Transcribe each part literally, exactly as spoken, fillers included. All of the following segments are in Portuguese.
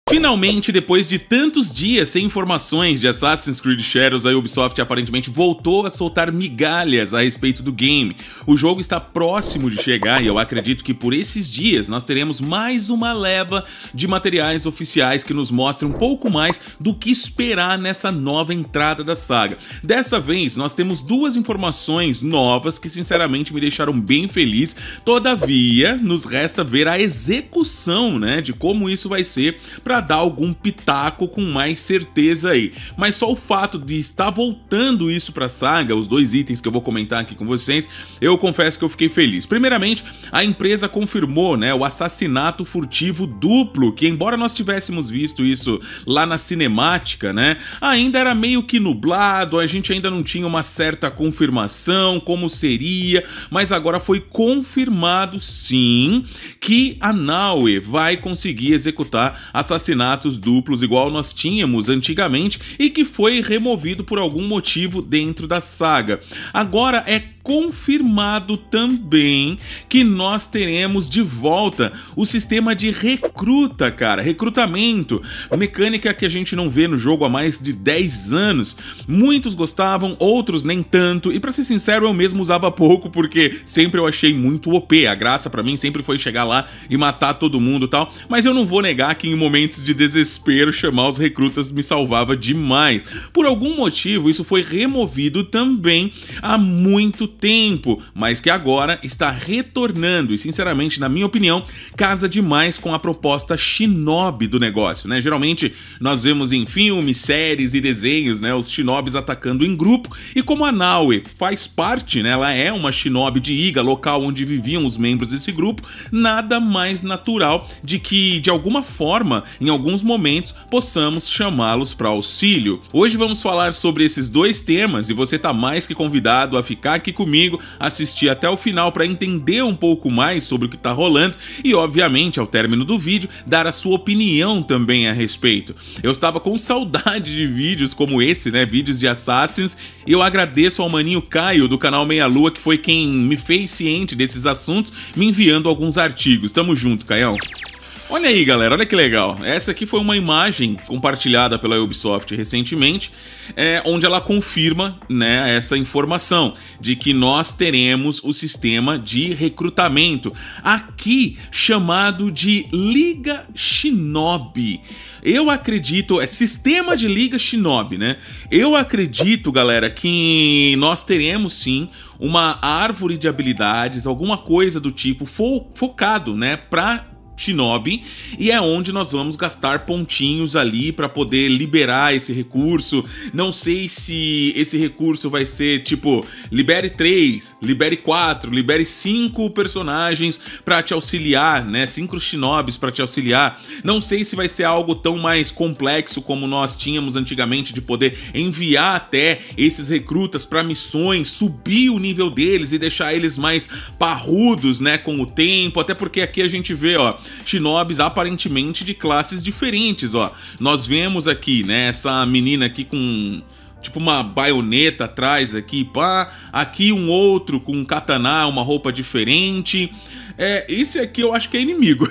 Finalmente, depois de tantos dias sem informações de Assassin's Creed Shadows, a Ubisoft aparentemente voltou a soltar migalhas a respeito do game. O jogo está próximo de chegar e eu acredito que por esses dias nós teremos mais uma leva de materiais oficiais que nos mostram um pouco mais do que esperar nessa nova entrada da saga. Dessa vez, nós temos duas informações novas que sinceramente me deixaram bem feliz. Todavia, nos resta ver a execução, né, de como isso vai ser para dar algum pitaco com mais certeza aí. Mas só o fato de estar voltando isso pra saga, os dois itens que eu vou comentar aqui com vocês, eu confesso que eu fiquei feliz. Primeiramente, a empresa confirmou, né, o assassinato furtivo duplo, que embora nós tivéssemos visto isso lá na cinemática, né, ainda era meio que nublado, a gente ainda não tinha uma certa confirmação como seria, mas agora foi confirmado sim que a Naue vai conseguir executar assassinatos assassinatos duplos igual nós tínhamos antigamente e que foi removido por algum motivo dentro da saga. Agora é confirmado também que nós teremos de volta o sistema de recruta, cara, recrutamento, mecânica que a gente não vê no jogo há mais de dez anos. Muitos gostavam, outros nem tanto, e pra ser sincero eu mesmo usava pouco porque sempre eu achei muito O P, a graça pra mim sempre foi chegar lá e matar todo mundo e tal, mas eu não vou negar que em momentos de desespero chamar os recrutas me salvava demais. Por algum motivo isso foi removido também há muito tempo, mas que agora está retornando e sinceramente, na minha opinião, casa demais com a proposta shinobi do negócio, né? Geralmente nós vemos em filmes, séries e desenhos, né, os shinobis atacando em grupo, e como a Naue faz parte, né, ela é uma shinobi de Iga, local onde viviam os membros desse grupo, nada mais natural de que, de alguma forma, em alguns momentos, possamos chamá-los para auxílio. Hoje vamos falar sobre esses dois temas e você tá mais que convidado a ficar aqui comigo, assistir até o final para entender um pouco mais sobre o que tá rolando e, obviamente, ao término do vídeo, dar a sua opinião também a respeito. Eu estava com saudade de vídeos como esse, né, vídeos de Assassins, e eu agradeço ao maninho Caio do canal Meia Lua, que foi quem me fez ciente desses assuntos, me enviando alguns artigos. Tamo junto, Caião. Olha aí, galera, olha que legal. Essa aqui foi uma imagem compartilhada pela Ubisoft recentemente, é, onde ela confirma, né, essa informação de que nós teremos o sistema de recrutamento, aqui chamado de Liga Shinobi. Eu acredito, é sistema de Liga Shinobi, né? Eu acredito, galera, que nós teremos sim uma árvore de habilidades, alguma coisa do tipo fo focado, né, pra Shinobi, e é onde nós vamos gastar pontinhos ali para poder liberar esse recurso. Não sei se esse recurso vai ser tipo, libere três, libere quatro, libere cinco personagens para te auxiliar, né? cinco Shinobis para te auxiliar. Não sei se vai ser algo tão mais complexo como nós tínhamos antigamente, de poder enviar até esses recrutas para missões, subir o nível deles e deixar eles mais parrudos, né, com o tempo, até porque aqui a gente vê, ó, Shinobis aparentemente de classes diferentes, ó. Nós vemos aqui, né, essa menina aqui com tipo uma baioneta atrás aqui, pá. Aqui um outro com um katana, uma roupa diferente. É, esse aqui eu acho que é inimigo.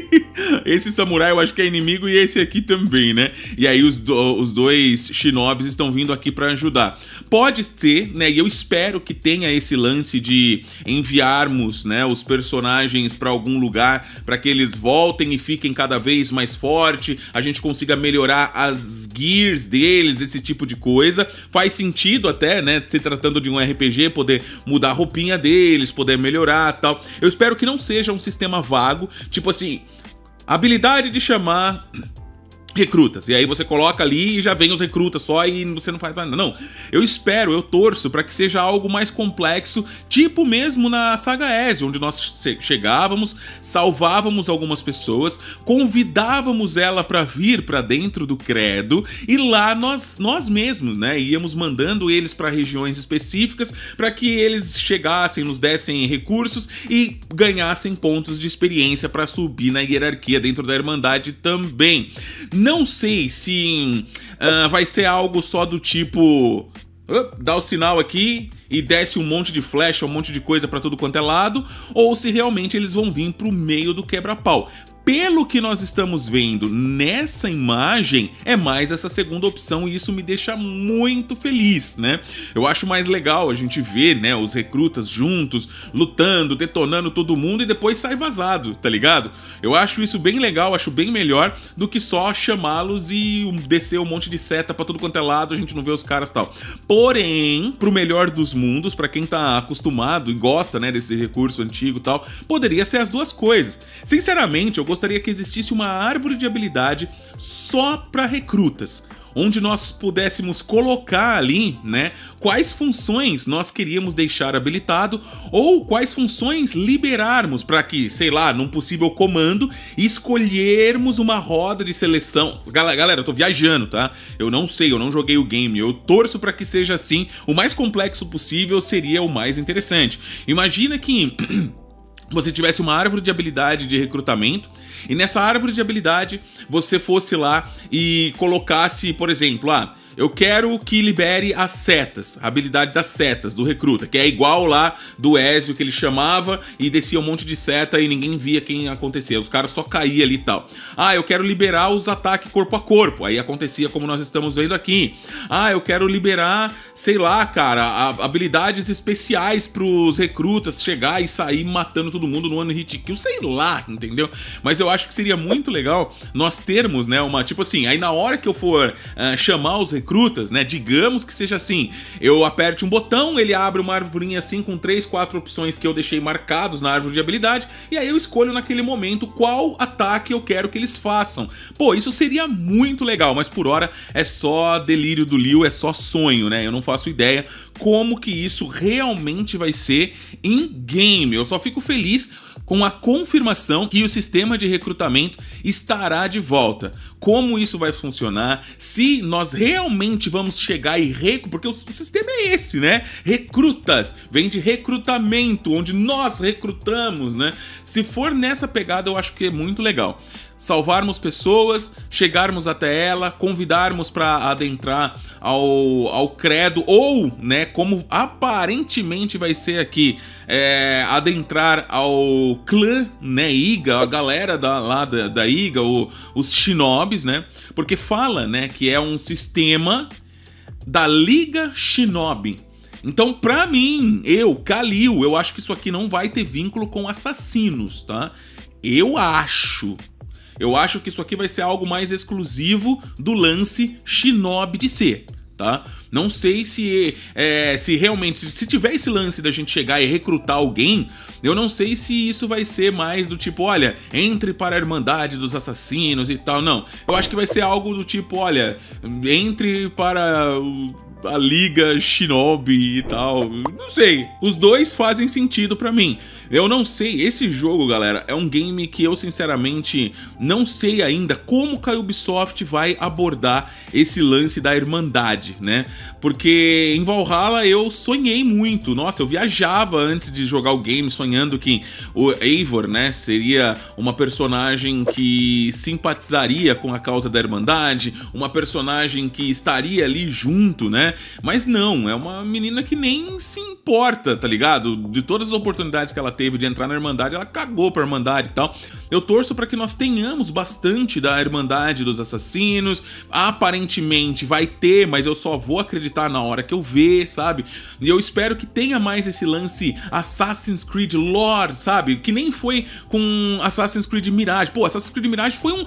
Esse samurai eu acho que é inimigo e esse aqui também, né? E aí os, do, os dois shinobis estão vindo aqui para ajudar. Pode ser, né? E eu espero que tenha esse lance de enviarmos, né, os personagens para algum lugar para que eles voltem e fiquem cada vez mais forte. A gente consiga melhorar as gears deles, esse tipo de coisa. Faz sentido até, né? Se tratando de um R P G, poder mudar a roupinha deles, poder melhorar e tal. Eu espero que não seja um sistema vago, tipo assim, habilidade de chamar recrutas, e aí você coloca ali e já vem os recrutas só e você não faz nada. Não, eu espero, eu torço para que seja algo mais complexo, tipo mesmo na saga Ezio, onde nós chegávamos, salvávamos algumas pessoas, convidávamos ela para vir para dentro do credo e lá nós, nós mesmos, né, íamos mandando eles para regiões específicas para que eles chegassem, nos dessem recursos e ganhassem pontos de experiência para subir na hierarquia dentro da Irmandade também. Não sei se uh, vai ser algo só do tipo, uh, dá o sinal aqui e desce um monte de flecha, um monte de coisa pra tudo quanto é lado, ou se realmente eles vão vir pro meio do quebra-pau. pelo que nós estamos vendo nessa imagem, é mais essa segunda opção e isso me deixa muito feliz, né? Eu acho mais legal a gente ver, né, os recrutas juntos, lutando, detonando todo mundo e depois sai vazado, tá ligado? Eu acho isso bem legal, acho bem melhor do que só chamá-los e descer um monte de seta pra tudo quanto é lado, a gente não vê os caras e tal. Porém, pro melhor dos mundos, pra quem tá acostumado e gosta, né, desse recurso antigo e tal, poderia ser as duas coisas. Sinceramente, eu gostaria que existisse uma árvore de habilidade só para recrutas, onde nós pudéssemos colocar ali, né, quais funções nós queríamos deixar habilitado ou quais funções liberarmos para que, sei lá, num possível comando, escolhermos uma roda de seleção. Galera, eu tô viajando, tá? Eu não sei, eu não joguei o game, eu torço para que seja assim. O mais complexo possível seria o mais interessante. Imagina que você tivesse uma árvore de habilidade de recrutamento e nessa árvore de habilidade você fosse lá e colocasse, por exemplo, ah, eu quero que libere as setas, a habilidade das setas do recruta, que é igual lá do Ezio que ele chamava e descia um monte de seta e ninguém via quem acontecia, os caras só caíam ali e tal. Ah, eu quero liberar os ataques corpo a corpo, aí acontecia como nós estamos vendo aqui. Ah, eu quero liberar, sei lá, cara, habilidades especiais pros recrutas chegar e sair matando todo mundo no one hit kill, sei lá, entendeu? Mas eu acho que seria muito legal nós termos, né, uma, tipo assim, aí na hora que eu for uh, chamar os recrutas, recrutas, né? Digamos que seja assim, eu aperte um botão, ele abre uma arvorinha assim com três, quatro opções que eu deixei marcados na árvore de habilidade e aí eu escolho naquele momento qual ataque eu quero que eles façam. Pô, isso seria muito legal, mas por hora é só delírio do Liu, é só sonho, né? Eu não faço ideia como que isso realmente vai ser em game. Eu só fico feliz com a confirmação que o sistema de recrutamento estará de volta. Como isso vai funcionar, se nós realmente vamos chegar e recrutar, porque o sistema é esse, né? Recrutas, vem de recrutamento, onde nós recrutamos, né? Se for nessa pegada, eu acho que é muito legal. Salvarmos pessoas, chegarmos até ela, convidarmos para adentrar ao, ao credo, ou, né, como aparentemente vai ser aqui, é, adentrar ao clã, né, Iga, a galera da, lá da, da Iga, o, os shinobis, né, porque fala, né, que é um sistema da Liga Shinobi. Então, pra mim, eu, Kalil, eu acho que isso aqui não vai ter vínculo com assassinos, tá? Eu acho... Eu acho que isso aqui vai ser algo mais exclusivo do lance Shinobi de ser, tá? Não sei se, é, se realmente, se tiver esse lance da gente chegar e recrutar alguém, eu não sei se isso vai ser mais do tipo, olha, entre para a Irmandade dos Assassinos e tal, não. Eu acho que vai ser algo do tipo, olha, entre para a Liga Shinobi e tal, não sei. Os dois fazem sentido pra mim. Eu não sei, esse jogo, galera, é um game que eu sinceramente não sei ainda como que a Ubisoft vai abordar esse lance da Irmandade, né? Porque em Valhalla eu sonhei muito, nossa, eu viajava antes de jogar o game sonhando que o Eivor, né, seria uma personagem que simpatizaria com a causa da Irmandade, uma personagem que estaria ali junto, né? Mas não, é uma menina que nem se importa, tá ligado? De todas as oportunidades que ela teve de entrar na Irmandade, ela cagou pra Irmandade e tal. Eu torço pra que nós tenhamos bastante da Irmandade dos Assassinos. Aparentemente vai ter, mas eu só vou acreditar na hora que eu ver, sabe? E eu espero que tenha mais esse lance Assassin's Creed lore, sabe? Que nem foi com Assassin's Creed Mirage. Pô, Assassin's Creed Mirage foi um...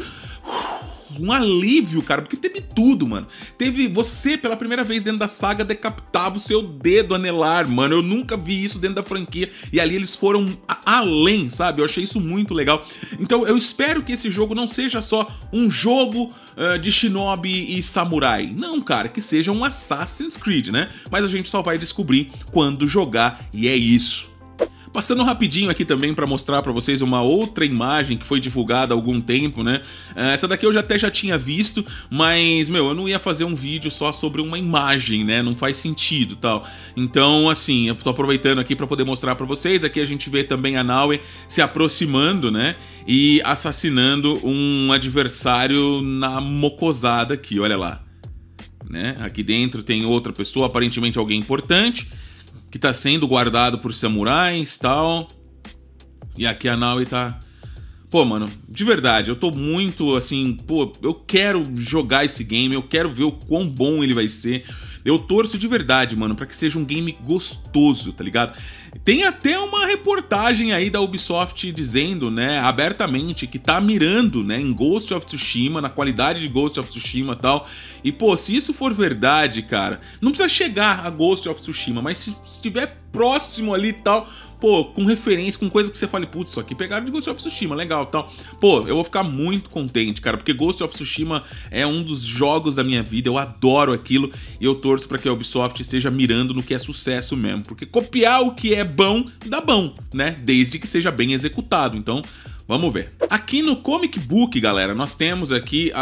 um alívio, cara, porque teve tudo, mano. Teve você, pela primeira vez dentro da saga, decapitava o seu dedo anelar, mano. Eu nunca vi isso dentro da franquia. E ali eles foram além, sabe? Eu achei isso muito legal. Então eu espero que esse jogo não seja só um jogo uh, de shinobi e samurai. Não, cara, que seja um Assassin's Creed, né? Mas a gente só vai descobrir quando jogar, e é isso. Passando rapidinho aqui também para mostrar para vocês uma outra imagem que foi divulgada há algum tempo, né? Essa daqui eu já até já tinha visto, mas, meu, eu não ia fazer um vídeo só sobre uma imagem, né? Não faz sentido, tal. Então, assim, eu tô aproveitando aqui para poder mostrar para vocês. Aqui a gente vê também a Naue se aproximando, né? E assassinando um adversário na mocosada aqui, olha lá. Né? Aqui dentro tem outra pessoa, aparentemente alguém importante, que tá sendo guardado por samurais e tal. E aqui a Naue tá Pô, mano, de verdade, eu tô muito assim, pô, eu quero jogar esse game, eu quero ver o quão bom ele vai ser. Eu torço de verdade, mano, pra que seja um game gostoso, tá ligado? Tem até uma reportagem aí da Ubisoft dizendo, né, abertamente, que tá mirando, né, em Ghost of Tsushima, na qualidade de Ghost of Tsushima e tal. E, pô, se isso for verdade, cara, não precisa chegar a Ghost of Tsushima, mas se estiver próximo ali e tal, pô, com referência, com coisa que você fale, putz, isso aqui pegaram de Ghost of Tsushima, legal tal. Pô, eu vou ficar muito contente, cara, porque Ghost of Tsushima é um dos jogos da minha vida, eu adoro aquilo e eu torço pra que a Ubisoft esteja mirando no que é sucesso mesmo, porque copiar o que é bom, dá bom, né? Desde que seja bem executado, então... Vamos ver. Aqui no Comic Book, galera, nós temos aqui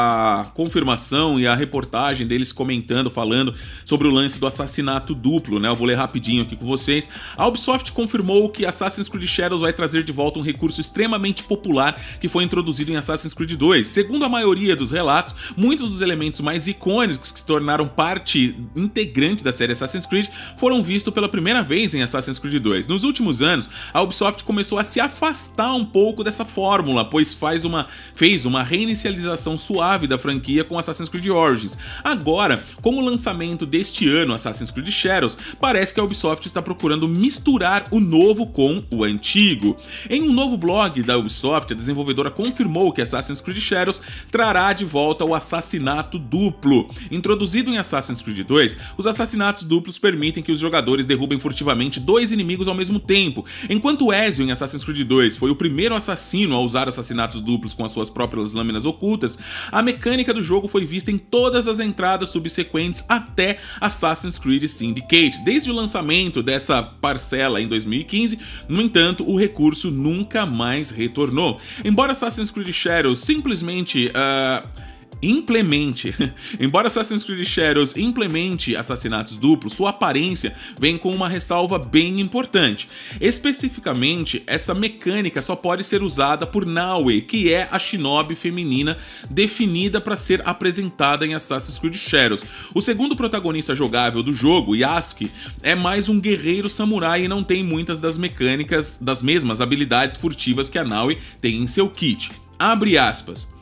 a confirmação e a reportagem deles comentando, falando sobre o lance do assassinato duplo, né? Eu vou ler rapidinho aqui com vocês. A Ubisoft confirmou que Assassin's Creed Shadows vai trazer de volta um recurso extremamente popular que foi introduzido em Assassin's Creed dois. Segundo a maioria dos relatos, muitos dos elementos mais icônicos que se tornaram parte integrante da série Assassin's Creed foram vistos pela primeira vez em Assassin's Creed dois. Nos últimos anos, a Ubisoft começou a se afastar um pouco dessa fórmula, pois faz uma, fez uma reinicialização suave da franquia com Assassin's Creed Origins. Agora, com o lançamento deste ano, Assassin's Creed Shadows, parece que a Ubisoft está procurando misturar o novo com o antigo. Em um novo blog da Ubisoft, a desenvolvedora confirmou que Assassin's Creed Shadows trará de volta o assassinato duplo. Introduzido em Assassin's Creed dois, os assassinatos duplos permitem que os jogadores derrubem furtivamente dois inimigos ao mesmo tempo. Enquanto Ezio em Assassin's Creed dois foi o primeiro assassino assassino a usar assassinatos duplos com as suas próprias lâminas ocultas, a mecânica do jogo foi vista em todas as entradas subsequentes até Assassin's Creed Syndicate. Desde o lançamento dessa parcela em dois mil e quinze, no entanto, o recurso nunca mais retornou. Embora Assassin's Creed Shadows simplesmente... Uh... implemente. Embora Assassin's Creed Shadows implemente assassinatos duplos, sua aparência vem com uma ressalva bem importante. Especificamente, essa mecânica só pode ser usada por Naue, que é a shinobi feminina definida para ser apresentada em Assassin's Creed Shadows. O segundo protagonista jogável do jogo, Yasuke, é mais um guerreiro samurai e não tem muitas das mecânicas, das mesmas habilidades furtivas que a Naue tem em seu kit. Abre aspas.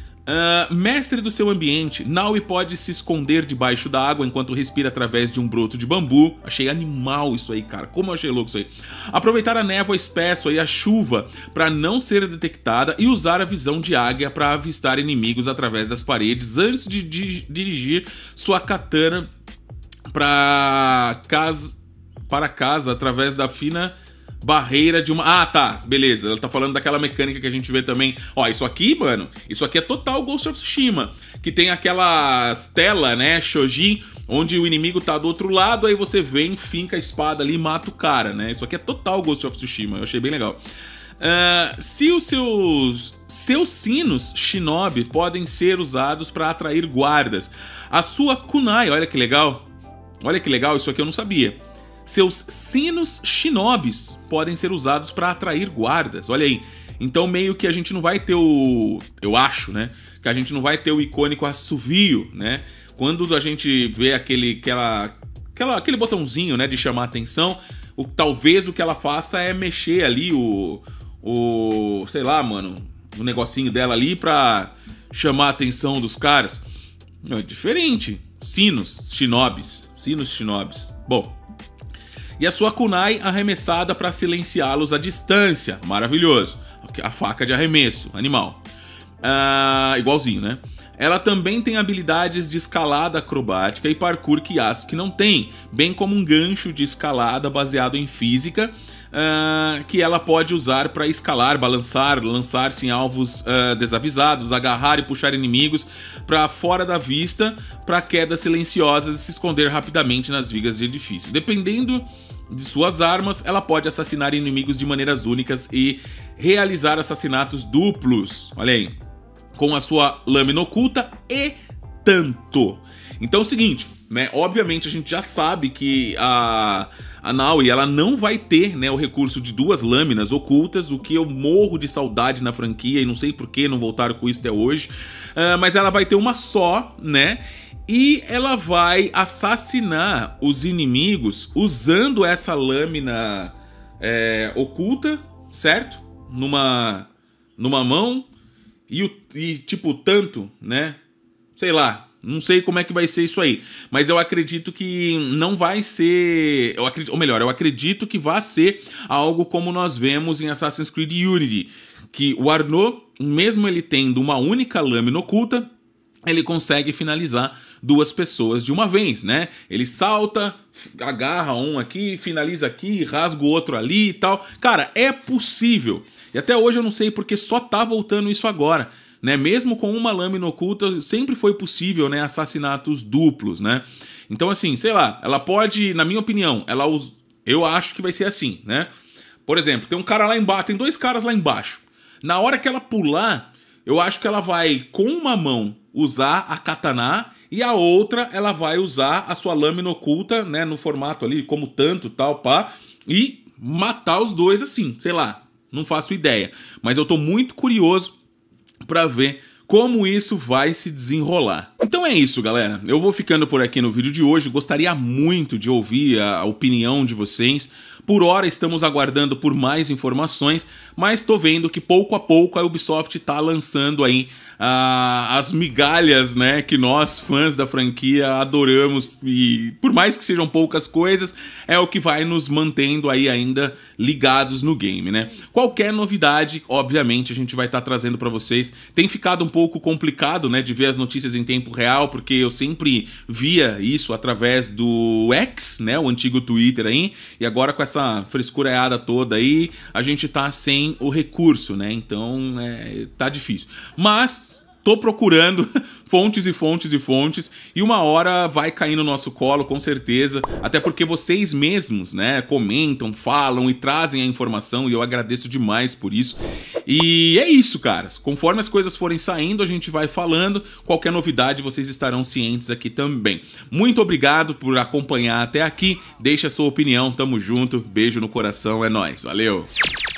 Uh, mestre do seu ambiente, Naue pode se esconder debaixo da água enquanto respira através de um broto de bambu. Achei animal isso aí, cara. Como eu achei louco isso aí. Aproveitar a névoa espessa e a chuva para não ser detectada e usar a visão de águia para avistar inimigos através das paredes antes de, de dirigir sua katana para casa, para casa através da fina barreira de uma... Ah, tá, beleza. Ela tá falando daquela mecânica que a gente vê também. Ó, isso aqui, mano, isso aqui é total Ghost of Tsushima, que tem aquelas telas, né, Shoji, onde o inimigo tá do outro lado, aí você vem, finca a espada ali e mata o cara, né? Isso aqui é total Ghost of Tsushima, eu achei bem legal. Uh, se os seus... Seus sinos shinobi podem ser usados para atrair guardas. A sua kunai, olha que legal. Olha que legal, isso aqui eu não sabia. Seus sinos shinobis podem ser usados para atrair guardas, olha aí. Então meio que a gente não vai ter o... Eu acho, né? Que a gente não vai ter o icônico assovio, né? Quando a gente vê aquele, aquela, aquela, aquele botãozinho, né, de chamar a atenção, o, talvez o que ela faça é mexer ali o... o sei lá, mano, o negocinho dela ali pra chamar a atenção dos caras. É diferente. Sinos shinobis. Sinos shinobis. Bom... E a sua kunai arremessada para silenciá-los à distância. Maravilhoso. A faca de arremesso, animal. Ah, igualzinho, né? Ela também tem habilidades de escalada acrobática e parkour que Yasuke não tem, bem como um gancho de escalada baseado em física, Uh, que ela pode usar para escalar, balançar, lançar-se em alvos uh, desavisados, agarrar e puxar inimigos para fora da vista, para quedas silenciosas e se esconder rapidamente nas vigas de edifício. Dependendo de suas armas, ela pode assassinar inimigos de maneiras únicas e realizar assassinatos duplos, olha aí, com a sua lâmina oculta e tanto. Então é o seguinte, né? Obviamente a gente já sabe que a... A Naue, ela não vai ter, né, o recurso de duas lâminas ocultas, o que eu morro de saudade na franquia e não sei por que não voltaram com isso até hoje. Uh, mas ela vai ter uma só, né? E ela vai assassinar os inimigos usando essa lâmina é, oculta, certo? Numa, numa mão e, o, e tipo, tanto, né? Sei lá, não sei como é que vai ser isso aí. Mas eu acredito que não vai ser... Eu acredito, ou melhor, eu acredito que vai ser algo como nós vemos em Assassin's Creed Unity. Que o Arnaud, mesmo ele tendo uma única lâmina oculta, ele consegue finalizar duas pessoas de uma vez, né? Ele salta, agarra um aqui, finaliza aqui, rasga o outro ali e tal. Cara, é possível. E até hoje eu não sei porque só tá voltando isso agora, né? Mesmo com uma lâmina oculta, sempre foi possível, né, assassinatos duplos, né? Então, assim, sei lá, ela pode, na minha opinião, ela us... eu acho que vai ser assim, né? Por exemplo, tem um cara lá embaixo, tem dois caras lá embaixo. Na hora que ela pular, eu acho que ela vai, com uma mão, usar a katana e a outra ela vai usar a sua lâmina oculta, né, no formato ali, como tanto, tal, pá, e matar os dois assim, sei lá, não faço ideia. Mas eu tô muito curioso pra ver como isso vai se desenrolar. Então é isso, galera. Eu vou ficando por aqui no vídeo de hoje. Gostaria muito de ouvir a opinião de vocês. Por hora estamos aguardando por mais informações, mas tô vendo que pouco a pouco a Ubisoft tá lançando aí uh, as migalhas, né, que nós, fãs da franquia, adoramos, e por mais que sejam poucas coisas, é o que vai nos mantendo aí ainda ligados no game, né? Qualquer novidade, obviamente, a gente vai estar tá trazendo para vocês. Tem ficado um pouco complicado, né, de ver as notícias em tempo real, porque eu sempre via isso através do X, né, o antigo Twitter aí, e agora com essa essa frescureada toda aí, a gente tá sem o recurso, né? Então, é, tá difícil. Mas tô procurando fontes e fontes e fontes, e uma hora vai cair no nosso colo, com certeza, até porque vocês mesmos, né, comentam, falam e trazem a informação, e eu agradeço demais por isso. E é isso, caras. Conforme as coisas forem saindo, a gente vai falando. Qualquer novidade, vocês estarão cientes aqui também. Muito obrigado por acompanhar até aqui. Deixa a sua opinião, tamo junto. Beijo no coração, é nóis. Valeu!